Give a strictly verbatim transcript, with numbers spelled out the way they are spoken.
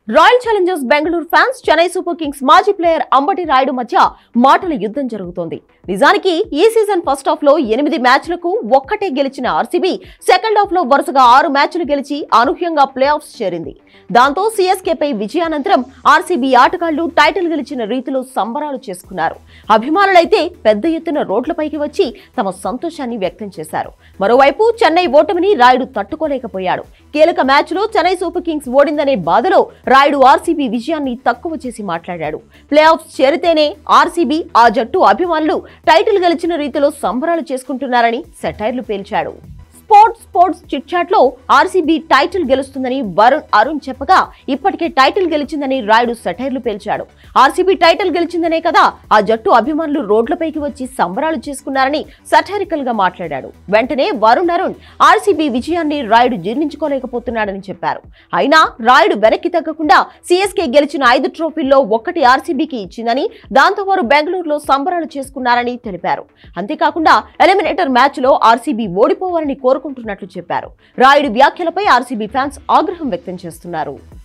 Royal Challengers Bengaluru fans Chennai Super Kings మాజీ player Ambati Rayudu మధ్య మాటల యుద్ధం జరుగుతోంది. నిజానికి ఈ సీజన్ ఫస్ట్ హాఫ్ లో ఎనిమిది మ్యాచ్లకు ఒక్కటే గెలిచిన ఆర్సీబీ సెకండ్ హాఫ్ లో వరుసగా ఆరు మ్యాచ్లు గెలిచి అనూహ్యంగా ప్లే ఆఫ్స్ చేరింది. దాంతో సీఎస్కే పై విజయానంతరం ఆర్సీబీ ఆటగాళ్లు టైటిల్ గెలిచిన రీతిలో సంబరాలు చేసుకున్నారు. అభిమానులైతే పెద్ద ఎత్తున రోడ్లపైకి వచ్చి తమ సంతోషాన్ని వ్యక్తం చేశారు. మరోవైపు చెన్నై ఓటమిని రాయుడు తట్టుకోలేకపోయాడు. కీలక మ్యాచ్ లో చెన్నై సూపర్ కింగ్స్ ఓడిందనే బాధలో రాయుడు ఆర్సీబీ విజయాన్ని తక్కువ చేసి మాట్లాడాడు. ప్లే ఆఫ్స్ చేరితేనే ఆర్సీబీ ఆ జట్టు అభిమానులు టైటిల్ గెలిచిన రీతిలో సంబరాలు చేసుకుంటున్నారని సెటైర్లు పేల్చాడు. స్పోర్ట్స్ స్పోర్ట్స్ చిట్ చాట్ లో ఆర్సీబీ టైటిల్ గెలుస్తుందని వరుణ్ అరుణ్ చెప్పగా ఇప్పటికే టైటిల్ గెలిచిందని రాయుడు సెటైర్లు పేల్చాడు. ఆర్సీబీ టైటిల్ గెలిచిందనే కదా ఆ జట్టు అభిమానులు రోడ్లపైకి వచ్చి సంబరాలు చేసుకున్నారని సెటైరికల్ గా మాట్లాడాడు. వెంటనే వరుణ్ అరుణ్ ఆర్సీబీ విజయాన్ని రాయుడు జీర్ణించుకోలేకపోతున్నాడని చెప్పారు. అయినా రాయుడు వెనక్కి తగ్గకుండా సీఎస్కే గెలిచిన ఐదు ట్రోఫీల్లో ఒక్కటి ఆర్సీబీకి ఇచ్చిందని, దాంతో వారు బెంగళూరులో సంబరాలు చేసుకున్నారని తెలిపారు. అంతేకాకుండా ఎలిమినేటర్ మ్యాచ్ లో ఆర్సీబీ ఓడిపోవాలని కోరుకుంటున్నట్లు చెప్పారు. రాయుడు వ్యాఖ్యలపై ఆర్సీబీ ఫ్యాన్స్ ఆగ్రహం వ్యక్తం చేస్తున్నారు.